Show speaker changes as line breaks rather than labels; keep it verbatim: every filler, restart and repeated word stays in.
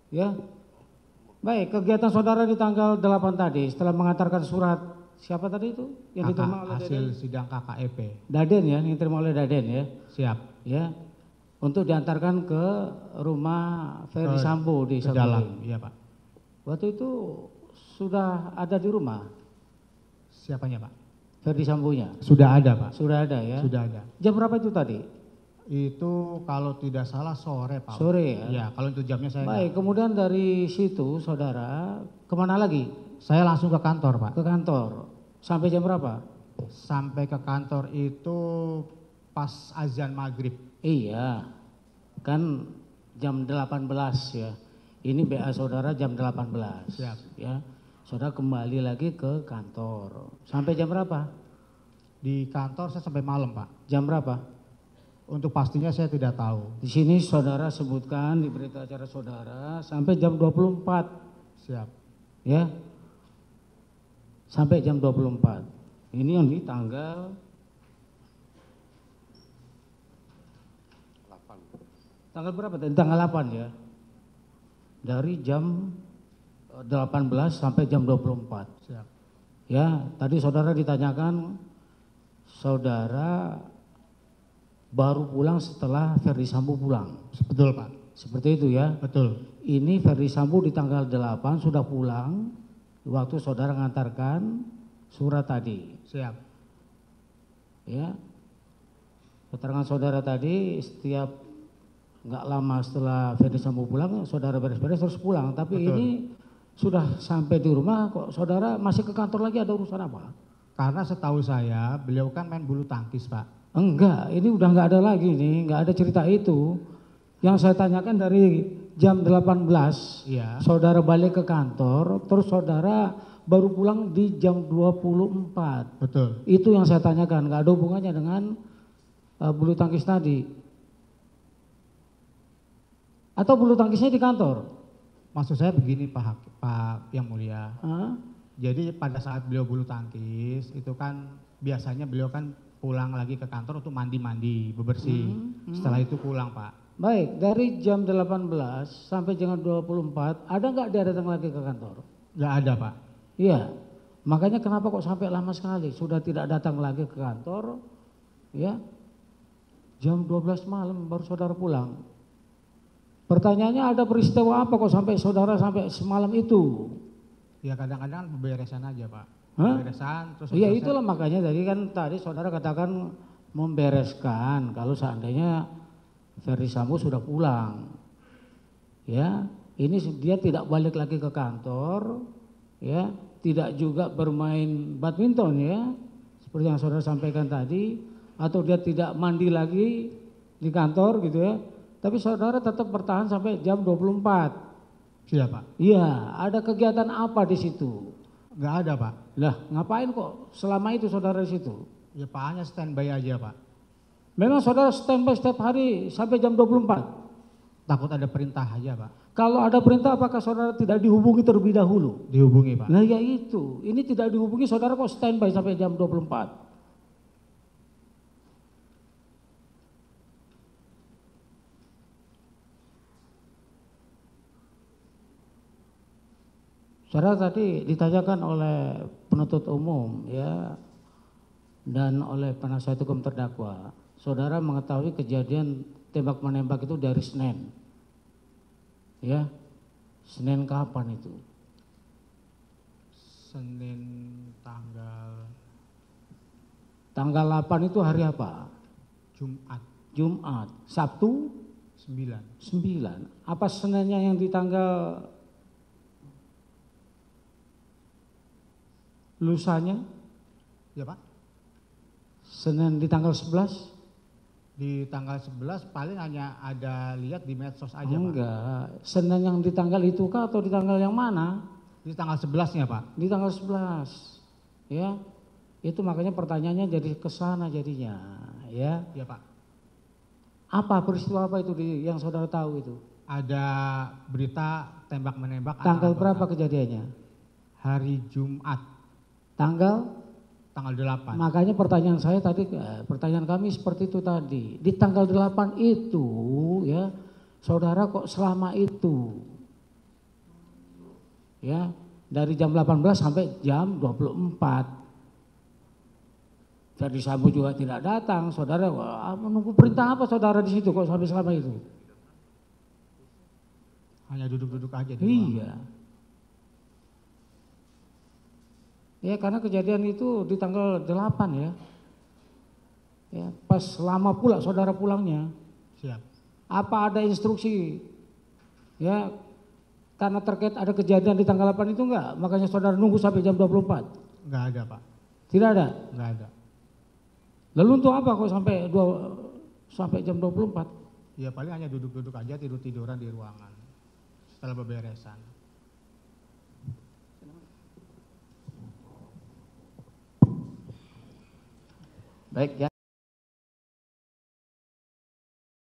Ya. Baik, kegiatan saudara di tanggal delapan tadi setelah mengantarkan surat siapa tadi itu yang diterima oleh
hasil
Daden?
sidang K K E P.
Daden ya, yang diterima oleh Daden ya.
Siap.
Ya. Untuk diantarkan ke rumah Ferdi
Ke-
Sambo di
Ke
Saguling.
dalam, iya Pak.
Waktu itu sudah ada di rumah
Siapanya Pak?
Ferdi Sambonya.
Sudah ada Pak.
Sudah ada ya.
Sudah ada.
Jam berapa itu tadi?
Itu kalau tidak salah sore Pak.
Sore ya.
Iya, kalau itu jamnya saya
Baik, kemudian dari situ saudara kemana lagi?
enggak. Saya langsung ke kantor Pak.
Ke kantor. Sampai jam berapa?
Sampai ke kantor itu pas azan maghrib.
Iya, kan jam delapan belas ya. Ini B A saudara jam delapan belas.
Siap.
Ya, saudara kembali lagi ke kantor. Sampai jam berapa?
Di kantor saya sampai malam Pak.
Jam berapa?
Untuk pastinya saya tidak tahu.
Di sini saudara sebutkan di berita acara saudara sampai jam dua puluh empat.
Siap.
Ya, sampai jam dua puluh empat. Ini yang di tanggal tanggal berapa? tadi? Tanggal delapan ya. Dari jam eh, delapan belas sampai jam dua puluh empat.
Siap.
Ya, tadi saudara ditanyakan saudara baru pulang setelah Ferdi Sambo pulang.
Betul Pak.
Seperti itu ya.
Betul.
Ini Ferdi Sambo di tanggal delapan sudah pulang waktu saudara mengantarkan surat tadi.
Siap.
Ya. Keterangan saudara tadi setiap nggak lama setelah Ferdi Sambo pulang saudara beres-beres terus pulang. Tapi
Betul.
ini sudah sampai di rumah kok saudara masih ke kantor lagi, ada urusan apa?
Karena setahu saya beliau kan main bulu tangkis Pak.
Enggak, ini udah nggak ada lagi nih, nggak ada cerita itu. Yang saya tanyakan dari jam delapan belas,
Iya.
saudara balik ke kantor, terus saudara baru pulang di jam dua puluh empat.
Betul.
Itu yang saya tanyakan, nggak ada hubungannya dengan uh, bulu tangkis tadi. Atau bulu tangkisnya di kantor?
Maksud saya begini Pak Hak- Pak Yang Mulia.
Hah?
Jadi pada saat beliau bulu tangkis itu kan biasanya beliau kan pulang lagi ke kantor untuk mandi-mandi, bebersih.
Hmm, hmm.
Setelah itu pulang Pak.
Baik, dari jam delapan belas sampai jam dua puluh empat, ada nggak dia datang lagi ke kantor?
Nggak ada Pak.
Iya, makanya kenapa kok sampai lama sekali sudah tidak datang lagi ke kantor, ya jam dua belas malam baru saudara pulang. Pertanyaannya ada peristiwa apa kok sampai saudara sampai semalam itu?
Ya kadang-kadang pemberesan aja Pak.
Hah?
Pemberesan terus.
Iya
selesai.
itulah makanya tadi kan tadi saudara katakan membereskan kalau seandainya Ferdi Sambo sudah pulang. Ya, ini dia tidak balik lagi ke kantor, ya, tidak juga bermain badminton ya, seperti yang saudara sampaikan tadi, atau dia tidak mandi lagi di kantor gitu ya. Tapi saudara tetap bertahan sampai jam dua puluh empat.
Iya Pak.
Iya, ada kegiatan apa di situ?
Nggak ada Pak.
Lah, ngapain kok selama itu saudara di situ?
Ya Pak hanya standby aja Pak.
Memang saudara standby setiap hari sampai jam dua puluh empat?
Takut ada perintah aja Pak.
Kalau ada perintah apakah saudara tidak dihubungi terlebih dahulu?
Dihubungi Pak.
Nah ya itu, ini tidak dihubungi saudara kok standby sampai jam dua puluh empat? Saudara tadi ditanyakan oleh penuntut umum ya dan oleh penasihat hukum terdakwa, saudara mengetahui kejadian tembak menembak itu dari Senin, ya Senin kapan itu?
Senin tanggal
Tanggal delapan itu hari apa?
Jumat
Jumat. Sabtu
sembilan.
sembilan. Apa Seninnya yang di tanggal lusanya?
Ya Pak.
Senin di tanggal sebelas?
Di tanggal sebelas paling hanya ada lihat di medsos aja Pak.
Enggak. Senin yang di tanggal itu kah atau di tanggal yang mana?
Di tanggal sebelasnya Pak.
Di tanggal sebelas. Ya. Itu makanya pertanyaannya jadi ke sana jadinya, ya.
Ya Pak.
Apa peristiwa apa itu di, yang saudara tahu itu?
Ada berita tembak menembak.
Tanggal
antara
berapa
anggota.
kejadiannya?
Hari Jumat
Tanggal?
tanggal delapan.
Makanya pertanyaan saya tadi, eh, pertanyaan kami seperti itu tadi. Di tanggal delapan itu, ya, saudara kok selama itu, Ya, dari jam delapan belas sampai jam dua puluh empat. Verdi Sambo juga tidak datang, saudara. Wah, menunggu perintah apa saudara di situ kok sampai selama itu?
Hanya duduk-duduk aja di
Iya.
ruangan.
Ya, karena kejadian itu di tanggal delapan ya. Ya, pas lama pula saudara pulangnya.
Siap.
Apa ada instruksi? Ya, karena terkait ada kejadian di tanggal delapan itu enggak? Makanya saudara nunggu sampai jam dua puluh empat?
Enggak ada, Pak.
Tidak ada?
Enggak ada.
Lalu untuk apa kok sampai dua, sampai jam dua puluh empat?
Ya paling hanya duduk-duduk aja, tidur-tiduran di ruangan setelah beberesan.
Baik ya.